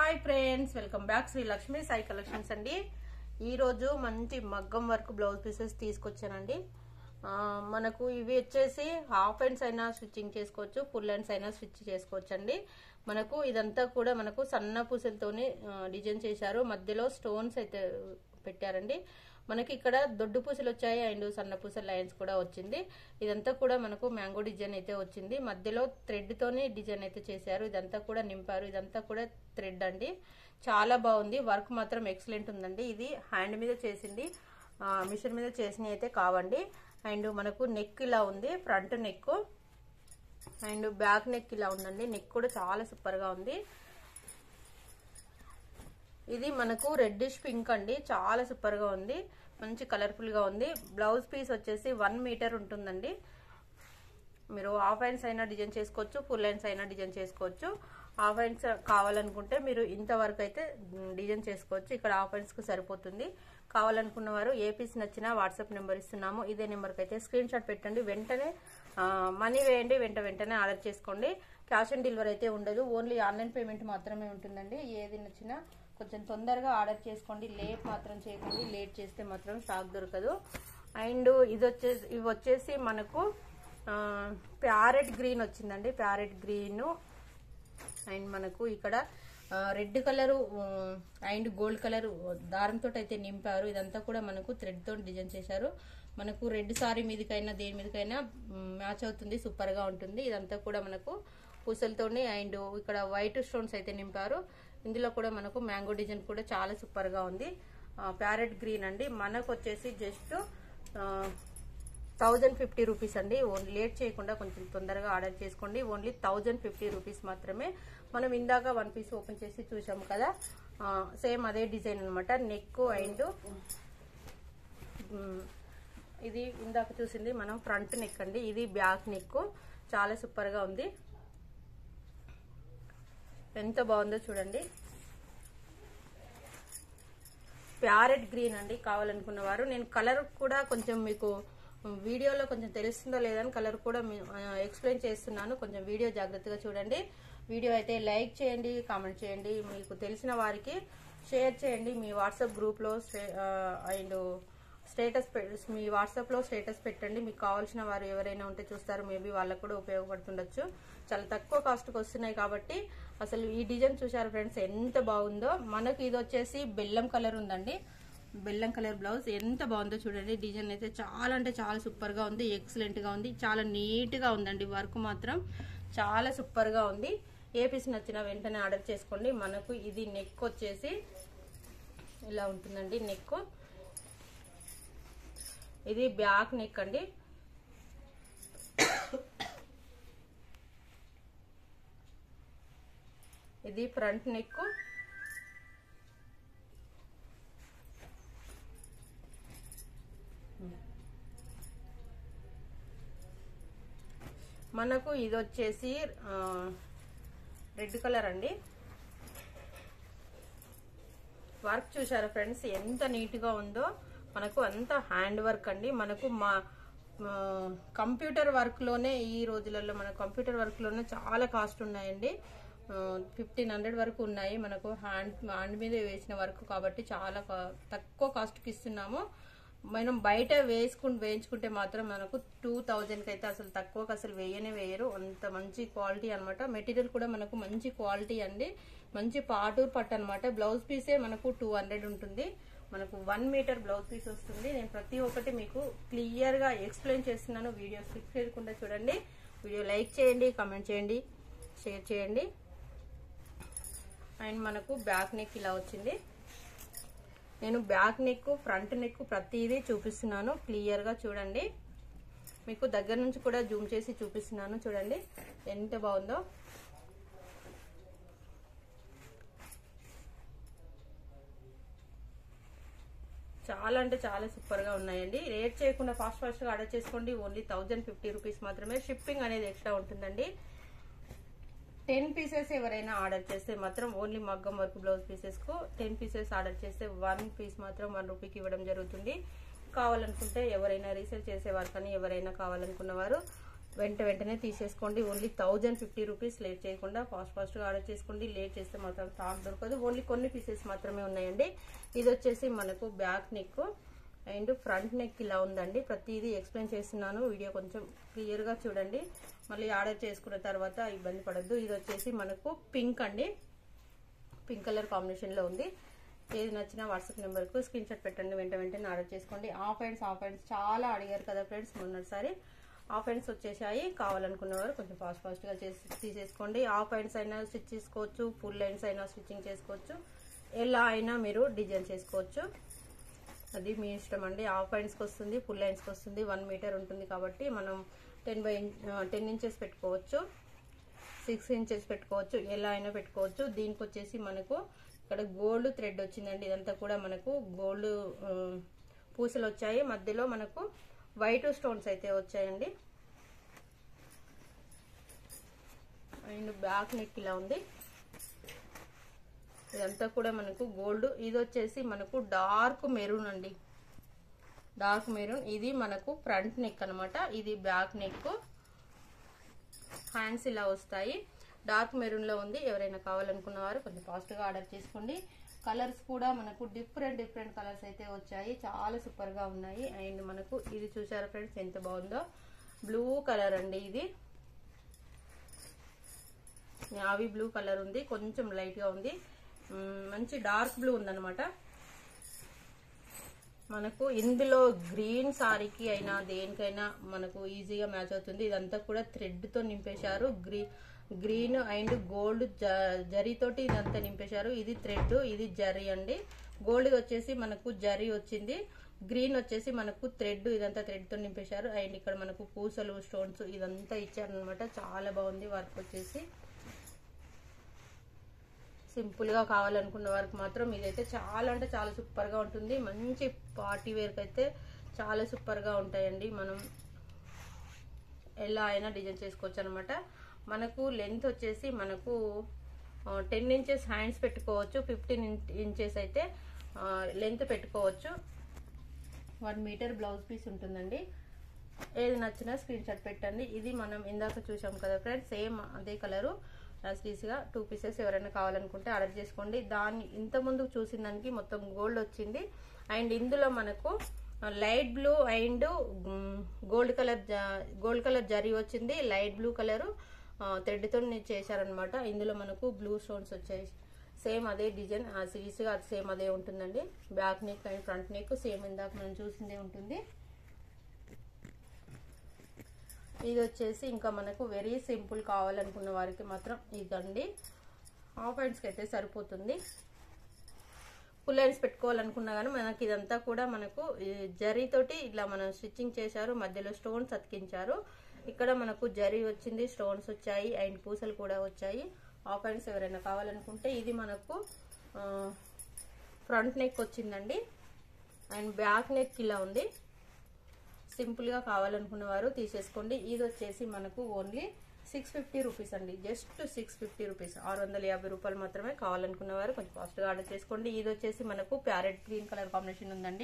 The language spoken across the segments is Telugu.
Hi friends, welcome back Shri Lakshmi Sai collections అండి. ఈరోజు మంచి మగ్గం వర్క్ బ్లౌజ్ పీసెస్ తీసుకొచ్చానండి. మనకు ఇవి వచ్చేసి హాఫ్ హ్యాండ్స్ అయినా స్టిచ్చింగ్ చేసుకోవచ్చు, ఫుల్ హ్యాండ్స్ అయినా స్టిచ్ చేసుకోవచ్చు అండి. మనకు ఇదంతా కూడా మనకు సన్న పూసలతోనే డిజైన్ చేశారు. మధ్యలో స్టోన్స్ అయితే పెట్టారండి. మనకి ఇక్కడ దొడ్డు పూసలు వచ్చాయి అండ్ సన్న పూసల లైన్స్ కూడా వచ్చింది. ఇదంతా కూడా మనకు మ్యాంగో డిజైన్ అయితే వచ్చింది. మధ్యలో థ్రెడ్ తోనే డిజైన్ అయితే చేశారు. ఇదంతా కూడా నింపారు. ఇదంతా కూడా థ్రెడ్ అండి. చాలా బాగుంది. వర్క్ మాత్రం ఎక్సలెంట్ ఉందండి. ఇది హ్యాండ్ మీద చేసింది, మిషన్ మీద చేసినవి అయితే కావండి. అండ్ మనకు నెక్ ఇలా ఉంది, front neck and back neck ఇలా ఉందండి. నెక్ కూడా చాలా సూపర్ గా ఉంది. ఇది మనకు రెడ్డిష్ పింక్ అండి. చాలా సూపర్ గా ఉంది, మంచి కలర్ఫుల్ గా ఉంది. బ్లౌజ్ పీస్ వచ్చేసి 1 మీటర్ ఉంటుందండి. మీరు హాఫ్ హ్యాండ్స్ అయినా డిజైన్ చేసుకోవచ్చు, ఫుల్ హ్యాండ్స్ అయినా డిజైన్ చేసుకోవచ్చు. హాఫ్ హ్యాండ్స్ కావాలనుకుంటే మీరు ఇంతవరకు అయితే డిజైన్ చేసుకోవచ్చు. ఇక్కడ హాఫ్ హ్యాండ్స్ కు సరిపోతుంది. కావాలనుకున్న వారు ఏ పీస్ నచ్చినా వాట్సాప్ నెంబర్ ఇస్తున్నాము. ఇదే నెంబర్కి అయితే స్క్రీన్ షాట్ పెట్టండి. వెంటనే మనీ వేయండి, వెంటనే ఆర్డర్ చేసుకోండి. క్యాష్ ఆన్ డెలివరీ అయితే ఉండదు. ఓన్లీ ఆన్లైన్ పేమెంట్ మాత్రమే ఉంటుందండి. ఏది నచ్చినా కొంచెం తొందరగా ఆర్డర్ చేసుకోండి. లేట్ మాత్రం చేయకండి. లేట్ చేస్తే మాత్రం స్టాక్ దొరకదు. అండ్ ఇవి వచ్చేసి మనకు ప్యారెట్ గ్రీన్ వచ్చిందండి. ప్యారెట్ గ్రీన్ అండ్ మనకు ఇక్కడ red colour and gold colour దారంతో అయితే నింపారు. ఇదంతా కూడా మనకు థ్రెడ్ తో డిజైన్ చేశారు. మనకు రెడ్ సారీ మీదకైనా దేని మీదకైనా మ్యాచ్ అవుతుంది, సూపర్ గా ఉంటుంది. ఇదంతా కూడా మనకు పూసలతోని అండ్ ఇక్కడ వైట్ స్టోన్స్ అయితే నింపారు. ఇందులో కూడా మనకు మ్యాంగో డిజైన్ కూడా చాలా సూపర్ గా ఉంది. ప్యారెట్ గ్రీన్ అండి. మనకు వచ్చేసి జస్ట్ 1050 రూపీస్ అండి. ఓన్లీ లేట్ చేయకుండా కొంచెం తొందరగా ఆర్డర్ చేసుకోండి. ఓన్లీ 1050 రూపీస్ మాత్రమే. మనం ఇందాక 1 పీస్ ఓపెన్ చేసి చూసాము కదా, సేమ్ అదే డిజైన్ అనమాట. నెక్ అండ్ ఇది ఇందాక చూసింది మనం ఫ్రంట్ నెక్ అండి. ఇది బ్యాక్ నెక్. చాలా సూపర్ గా ఉంది. ఎంత బాగుందో చూడండి. ప్యారెట్ గ్రీన్ అండి. కావాలనుకున్న వారు, నేను కలర్ కూడా కొంచెం మీకు వీడియోలో కొంచెం తెలుస్తుందో లేదని కలర్ కూడా ఎక్స్ప్లెయిన్ చేస్తున్నాను. కొంచెం వీడియో జాగ్రత్తగా చూడండి. వీడియో అయితే లైక్ చేయండి, కామెంట్ చేయండి, మీకు తెలిసిన వారికి షేర్ చేయండి. మీ వాట్సాప్ గ్రూప్ లో అండ్ మీ వాట్సాప్ లో స్టేటస్ పెట్టండి. మీకు కావాల్సిన వారు ఎవరైనా ఉంటే చూస్తారు. మేబీ వాళ్ళకు కూడా ఉపయోగపడుతుండొచ్చు. చాలా తక్కువ కాస్ట్ కి వస్తున్నాయి కాబట్టి. అసలు ఈ డిజైన్ చూసారు ఫ్రెండ్స్, ఎంత బాగుందో. మనకు ఇది వచ్చేసి బెల్లం కలర్ ఉందండి. బెల్లం కలర్ బ్లౌజ్ ఎంత బాగుందో చూడండి. డిజైన్ అయితే చాలా అంటే చాలా సూపర్ గా ఉంది. ఎక్సలెంట్ గా ఉంది. చాలా నీట్ గా ఉందండి. వర్క్ మాత్రం చాలా సూపర్ గా ఉంది. ఏ పీస్ నచ్చినా వెంటనే ఆర్డర్ చేసుకోండి. మనకు ఇది నెక్ వచ్చేసి ఇలా ఉంటుందండి. నెక్ ఇది బ్యాక్ నెక్ అండి. ఇది ఫ్రంట్ నెక్. మనకు ఇది వచ్చేసి రెడ్ కలర్ అండి. వర్క్ చూసారా ఫ్రెండ్స్, ఎంత నీట్ గా ఉందో. మనకు అంత హ్యాండ్ వర్క్ అండి. మనకు మా కంప్యూటర్ వర్క్ లోనే ఈ రోజులలో మన కంప్యూటర్ వర్క్ లోనే చాలా కాస్ట్ ఉన్నాయండి. 1500 వరకు ఉన్నాయి. మనకు హ్యాండ్ మీద వేసిన వర్క్ కాబట్టి చాలా తక్కువ కాస్ట్ కి ఇస్తున్నాము. మనం బయట వేయించుకుంటే మాత్రం మనకు 2000 కి అయితే అసలు తక్కువకి అసలు వేయరు. అంత మంచి క్వాలిటీ అనమాట. మెటీరియల్ కూడా మనకు మంచి క్వాలిటీ అండి. మంచి పాటూర్ పట్టు అనమాట. బ్లౌజ్ పీసే మనకు 200 ఉంటుంది. మనకు 1 మీటర్ బ్లౌజ్ పీస్ వస్తుంది. నేను ప్రతి ఒక్కటి మీకు క్లియర్ గా ఎక్స్ప్లెయిన్ చేస్తున్నాను. వీడియో స్కిప్ చేయకుండా చూడండి. వీడియో లైక్ చేయండి, కామెంట్ చేయండి, షేర్ చేయండి. అండ్ మనకు బ్యాక్ నెక్ ఇలా వచ్చింది. నేను బ్యాక్ నెక్, ఫ్రంట్ నెక్ ప్రతిదీ చూపిస్తున్నాను. క్లియర్ గా చూడండి. మీకు దగ్గర నుంచి కూడా జూమ్ చేసి చూపిస్తున్నాను. చూడండి ఎంత బాగుందో. చాలా అంటే చాలా సూపర్ గా ఉన్నాయండి. రేట్ చేయకుండా ఫాస్ట్ గా ఆర్డర్ చేసుకోండి. ఓన్లీ 1050 రూపీస్ మాత్రమే. షిప్పింగ్ అనేది ఎక్స్ట్రా ఉంటుందండి. 10 పీసెస్ ఎవరైనా ఆర్డర్ చేస్తే మాత్రం ఓన్లీ మగ్గం వర్క్ బ్లౌజ్ పీసెస్ కు 10 పీసెస్ ఆర్డర్ చేస్తే 1 పీస్ మాత్రం 1 రూపీకి ఇవ్వడం జరుగుతుంది. కావాలనుకుంటే ఎవరైనా రీసేల్ చేసేవారు కానీ ఎవరైనా కావాలనుకున్న వారు వెంటనే తీసేసుకోండి. Only 1050 rupees. లేట్ చేయకుండా ఫాస్ట్గా ఆర్డర్ చేసుకోండి. లేట్ చేస్తే మాత్రం స్టాక్ దొరకదు. ఓన్లీ కొన్ని పీసెస్ మాత్రమే ఉన్నాయండి. ఇది వచ్చేసి మనకు back neck and front neck ఇలా ఉందండి. ప్రతిదీ ఎక్స్ప్లెయిన్ చేస్తున్నాను, వీడియో కొంచెం క్లియర్గా చూడండి. మళ్ళీ ఆర్డర్ చేసుకున్న తర్వాత ఇబ్బంది పడద్దు. ఇది వచ్చేసి మనకు పింక్ అండి, పింక్ కలర్ కాంబినేషన్లో ఉంది. ఏది నచ్చినా వాట్సాప్ నెంబర్కు స్క్రీన్ షాట్ పెట్టండి. వెంటనే ఆర్డర్ చేసుకోండి. ఆఫ్ హ్యాండ్స్ చాలా అడిగారు కదా ఫ్రెండ్స్ మొన్నటిసారి. ఆఫ్ హ్యాండ్స్ వచ్చేసాయి. కావాలనుకున్నవారు కొంచెం ఫాస్ట్గా తీసేసుకోండి. ఆఫ్ హ్యాండ్స్ అయినా స్టిచ్ చేసుకోవచ్చు, ఫుల్ హ్యాండ్స్ అయినా స్టిచ్చింగ్ చేసుకోవచ్చు, ఎలా అయినా మీరు డిజైన్ చేసుకోవచ్చు. అది మీ ఇష్టం అండి. హాఫ్ హ్యాండ్స్కి వస్తుంది, ఫుల్ హ్యాండ్స్కి వస్తుంది. 1 మీటర్ ఉంటుంది కాబట్టి మనం 10 ఇంచెస్ పెట్టుకోవచ్చు, 6 ఇంచెస్ పెట్టుకోవచ్చు, ఎలా అయినా పెట్టుకోవచ్చు. దీనికి వచ్చేసి మనకు ఇక్కడ గోల్డ్ థ్రెడ్ వచ్చిందండి. ఇదంతా కూడా మనకు గోల్డ్ పూసలు వచ్చాయి. మధ్యలో మనకు వైట్ స్టోన్స్ అయితే వచ్చాయండి. అండ్ బ్యాక్ నెక్ ఇలా ఉంది. ఇదంతా కూడా మనకు గోల్డ్. ఇది వచ్చేసి మనకు డార్క్ మెరూన్ అండి, డార్క్ మెరూన్. ఇది మనకు ఫ్రంట్ నెక్ అనమాట. ఇది బ్యాక్ నెక్. హ్యాండ్స్ ఇలా వస్తాయి. డార్క్ మెరూన్ లో ఉంది. ఎవరైనా కావాలనుకున్న వారు కొంచెం ఫాస్ట్గా ఆర్డర్ చేసుకోండి. కలర్స్ కూడా మనకు డిఫరెంట్ కలర్స్ అయితే వచ్చాయి. చాలా సూపర్ గా ఉన్నాయి. అండ్ మనకు ఇది చూసారా ఫ్రెండ్స్ ఎంత బాగుందో, బ్లూ కలర్ అండి. ఇది నావీ బ్లూ కలర్ ఉంది, కొంచెం లైట్ గా ఉంది. మంచి డార్క్ బ్లూ ఉందన్నమాట. మనకు ఇందులో గ్రీన్ సారీకి అయినా దేనికైనా మనకు ఈజీగా మ్యాచ్ అవుతుంది. ఇదంతా కూడా థ్రెడ్ తో నింపేశారు. గ్రీన్ అండ్ గోల్డ్ జరీతోటి ఇదంతా నింపేశారు. ఇది థ్రెడ్, ఇది జరీ అండి. గోల్డ్ వచ్చేసి మనకు జరీ వచ్చింది, గ్రీన్ వచ్చేసి మనకు థ్రెడ్. ఇదంతా థ్రెడ్ తో నింపేశారు. అండ్ ఇక్కడ మనకు పూసలు, స్టోన్స్ ఇదంతా ఇచ్చారనమాట. చాలా బాగుంది వర్క్ వచ్చేసి. సింపుల్ గా కావాలనుకున్న వారికి మాత్రం ఇదైతే చాలా అంటే చాలా సూపర్ గా ఉంటుంది. మంచి పార్టీ వేర్ కి అయితే చాలా సూపర్ గా ఉంటాయండి. మనం ఎలా అయినా డిజైన్ చేసుకోవచ్చు అనమాట. మనకు లెంత్ వచ్చేసి మనకు 10 ఇంచెస్ హ్యాండ్స్ పెట్టుకోవచ్చు, 15 ఇంచెస్ అయితే లెంత్ పెట్టుకోవచ్చు. 1 మీటర్ బ్లౌజ్ పీస్ ఉంటుందండి. ఏది నచ్చినా స్క్రీన్ షాట్ పెట్టండి. ఇది మనం ఇందాక చూసాం కదా ఫ్రెండ్స్, సేమ్ అదే కలరు గా 2 పీసెస్. ఎవరైనా కావాలనుకుంటే ఆర్డర్ చేసుకోండి. దాన్ని ఇంత ముందు చూసిన దానికి మొత్తం గోల్డ్ వచ్చింది. అండ్ ఇందులో మనకు light blue and gold colour జరీ వచ్చింది. లైట్ బ్లూ కలర్ థ్రెడ్ తో చేశారనమాట. ఇందులో మనకు బ్లూ స్టోన్స్ వచ్చాయి. సేమ్ అదే డిజైన్ గా సేమ్ అదే ఉంటుందండి. Back neck and front neck same ఇందాక మనం చూసిందే ఉంటుంది. ఇది వచ్చేసి ఇంకా మనకు వెరీ సింపుల్ కావాలనుకున్న వారికి మాత్రం ఇదండి. హాఫ్ హ్యాండ్స్కి అయితే సరిపోతుంది. ఫుల్ హ్యాండ్స్ పెట్టుకోవాలనుకున్నా కానీ మనకి ఇదంతా కూడా మనకు జరీతోటి ఇట్లా మనం స్టిచ్చింగ్ చేశారు. మధ్యలో స్టోన్స్ అతికించారు. ఇక్కడ మనకు జరీ వచ్చింది, స్టోన్స్ వచ్చాయి అండ్ పూసలు కూడా వచ్చాయి. హాఫ్ హ్యాండ్స్ ఎవరైనా కావాలనుకుంటే ఇది మనకు ఫ్రంట్ నెక్ వచ్చిందండి. అండ్ బ్యాక్ నెక్ ఇలా ఉంది. సింపుల్ గా కావాలనుకున్న వారు తీసేసుకోండి. ఇది వచ్చేసి మనకు ఓన్లీ 650 రూపీస్ అండి. జస్ట్ 650 రూపీస్, 650 రూపాయలు మాత్రమే. కావాలనుకున్న వారు కొంచెం ఫాస్ట్ గా ఆర్డర్ చేసుకోండి. ఇది వచ్చేసి మనకు ప్యారెట్ గ్రీన్ కలర్ కాంబినేషన్ ఉందండి.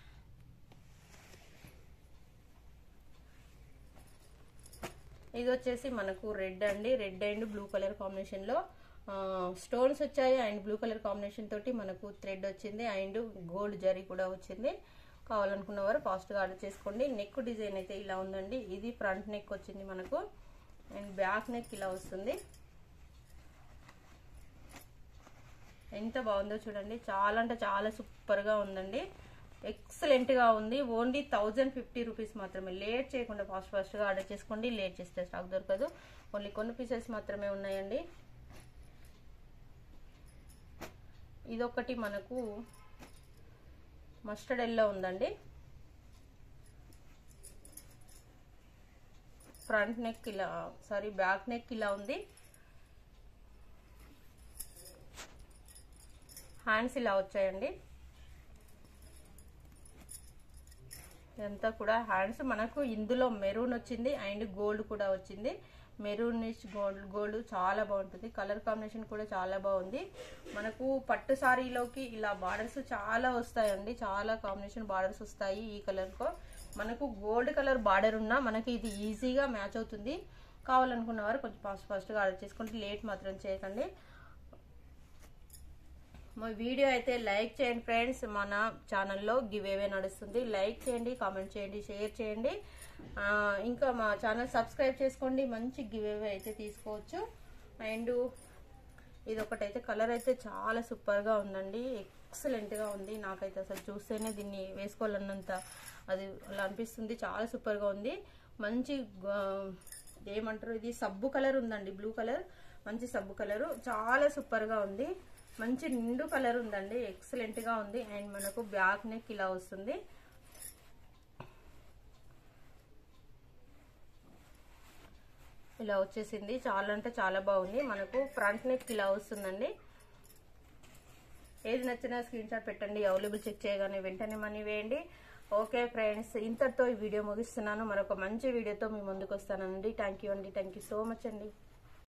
ఇది వచ్చేసి మనకు రెడ్ అండి. Red and blue colour combination లో స్టోన్స్ వచ్చాయి. అండ్ బ్లూ కలర్ కాంబినేషన్ తోటి మనకు థ్రెడ్ వచ్చింది అండ్ గోల్డ్ జరీ కూడా వచ్చింది. కావాలనుకున్న వారు ఫాస్ట్ గా ఆర్డర్ చేసుకోండి. నెక్ డిజైన్ అయితే ఇలా ఉందండి. ఇది ఫ్రంట్ నెక్ వచ్చింది మనకు అండ్ బ్యాక్ నెక్ ఇలా వస్తుంది. ఎంత బాగుందో చూడండి. చాలా అంటే చాలా సూపర్ గా ఉందండి. ఎక్సలెంట్ గా ఉంది. ఓన్లీ 1050 రూపీస్ మాత్రమే. లేట్ చేయకుండా ఫాస్ట్ గా ఆర్డర్ చేసుకోండి. లేట్ చేస్తే స్టాక్ దొరకదు. ఓన్లీ కొన్ని పీసెస్ మాత్రమే ఉన్నాయండి. ఇదొకటి మనకు మస్టర్డ్ ఎల్లో ఉందండి. ఫ్రంట్ నెక్ ఇలా బ్యాక్ నెక్ ఇలా ఉంది. హ్యాండ్స్ ఇలా వచ్చాయండి. ఇదంతా కూడా హ్యాండ్స్ మనకు ఇందులో మెరూన్ వచ్చింది అండ్ గోల్డ్ కూడా వచ్చింది. మెరూనిష్ గోల్డ్ చాలా బాగుంటుంది. కలర్ కాంబినేషన్ కూడా చాలా బాగుంది. మనకు పట్టు సారీలోకి ఇలా బార్డర్స్ చాలా వస్తాయండి. చాలా కాంబినేషన్ బార్డర్స్ వస్తాయి ఈ కలర్ కు. మనకు గోల్డ్ కలర్ బార్డర్ ఉన్నా మనకి ఇది ఈజీగా మ్యాచ్ అవుతుంది. కావాలనుకున్న వారు కొంచెం ఫాస్ట్గా ఆర్డర్ చేసుకుంటే లేట్ మాత్రం చేయకండి. మా వీడియో అయితే లైక్ చేయండి ఫ్రెండ్స్. మన ఛానల్లో గివ్ అవే నడుస్తుంది. లైక్ చేయండి, కామెంట్ చేయండి, షేర్ చేయండి. ఇంకా మా ఛానల్ సబ్స్క్రైబ్ చేసుకోండి. మంచి గివ్ అవే అయితే తీసుకోవచ్చు. అండ్ ఇది ఒకటైతే కలర్ అయితే చాలా సూపర్గా ఉందండి, ఎక్సలెంట్గా ఉంది. నాకైతే అసలు చూస్తేనే దీన్ని వేసుకోవాలన్నంత అది అలా అనిపిస్తుంది. చాలా సూపర్గా ఉంది. మంచి ఏమంటారు, ఇది సబ్బు కలర్ ఉందండి, బ్లూ కలర్, మంచి సబ్బు కలరు, చాలా సూపర్గా ఉంది. మంచి నిండు కలర్ ఉందండి, ఎక్సలెంట్గా ఉంది. అండ్ మనకు బ్యాక్ నెక్ ఇలా వస్తుంది. ఇలా వచ్చేసింది, చాలా అంటే చాలా బాగుంది. మనకు ఫ్రంట్ నెక్ ఇలా వస్తుందండి. ఏది నచ్చినా స్క్రీన్ షాట్ పెట్టండి. అవైలబుల్ చెక్ చేయగానే వెంటనే మనీ వేయండి. ఓకే ఫ్రెండ్స్, ఇంతటితో ఈ వీడియో ముగిస్తున్నాను. మరొక మంచి వీడియోతో మీ ముందుకు వస్తానండి. థ్యాంక్ యూ అండి, థ్యాంక్ యూ సో మచ్ అండి.